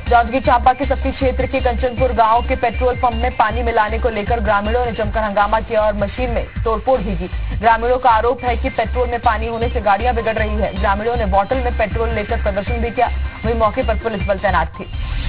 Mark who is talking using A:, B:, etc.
A: जांजगीर चांपा के सक्ती क्षेत्र के कंचनपुर गांव के पेट्रोल पंप में पानी मिलाने को लेकर ग्रामीणों ने जमकर हंगामा किया और मशीन में तोड़फोड़ भी की। ग्रामीणों का आरोप है कि पेट्रोल में पानी होने से गाड़ियां बिगड़ रही है। ग्रामीणों ने बोतल में पेट्रोल लेकर प्रदर्शन भी किया। वहीं मौके पर पुलिस बल तैनात थी।